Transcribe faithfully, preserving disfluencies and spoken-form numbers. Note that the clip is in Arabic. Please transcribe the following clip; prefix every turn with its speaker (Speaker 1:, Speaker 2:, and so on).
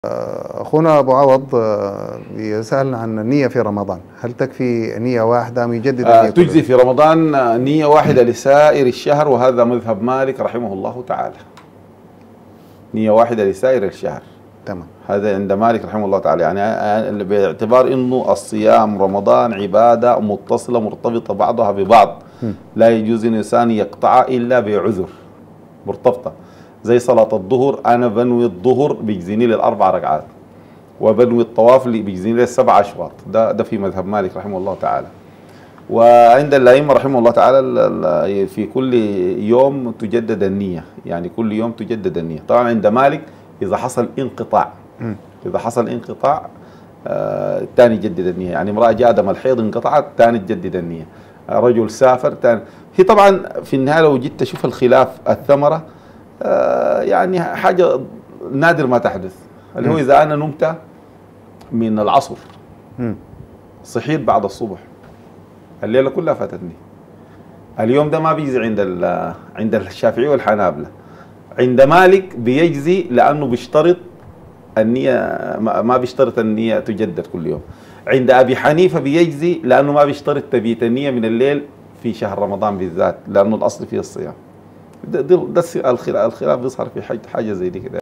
Speaker 1: أخونا أبو عوض آه، بيسألنا عن النية في رمضان، هل تكفي نية واحدة أم يجدد
Speaker 2: آه
Speaker 1: النية
Speaker 2: تجزي
Speaker 1: كلها؟
Speaker 2: في رمضان آه، نية واحدة لسائر الشهر، وهذا مذهب مالك رحمه الله تعالى. نية واحدة لسائر الشهر،
Speaker 1: تمام.
Speaker 2: هذا عند مالك رحمه الله تعالى، يعني آه، باعتبار انه الصيام رمضان عبادة متصلة مرتبطة بعضها ببعض،
Speaker 1: م.
Speaker 2: لا يجوز الانسان يقطعها الا بعذر، مرتبطة. زي صلاة الظهر، انا بنوي الظهر بيجزيني للاربع ركعات، وبنوي الطواف اللي بيجزيني للسبع اشواط، ده ده في مذهب مالك رحمه الله تعالى. وعند الأئمة رحمه الله تعالى في كل يوم تجدد النية، يعني كل يوم تجدد النية. طبعا عند مالك إذا حصل انقطاع،
Speaker 1: م.
Speaker 2: إذا حصل انقطاع آه تاني جدد النية، يعني امرأة جاء دم الحيض انقطعت تاني تجدد النية، آه رجل سافر تاني. هي طبعا في النهاية لو جيت تشوف الخلاف الثمرة آه يعني حاجة نادر ما تحدث، اللي هو إذا أنا نمت من العصر
Speaker 1: م.
Speaker 2: صحيت بعد الصبح، الليلة كلها فاتتني. اليوم ده ما بيجزي عند عند الشافعي والحنابلة. عند مالك بيجزي لأنه بيشترط النية، ما بيشترط النية تجدد كل يوم. عند أبي حنيفة بيجزي لأنه ما بيشترط تبيت النية من الليل في شهر رمضان بالذات، لأنه الأصل فيه الصيام. ده, ده, ده الخلاف بيظهر في حاجة زي دي كده.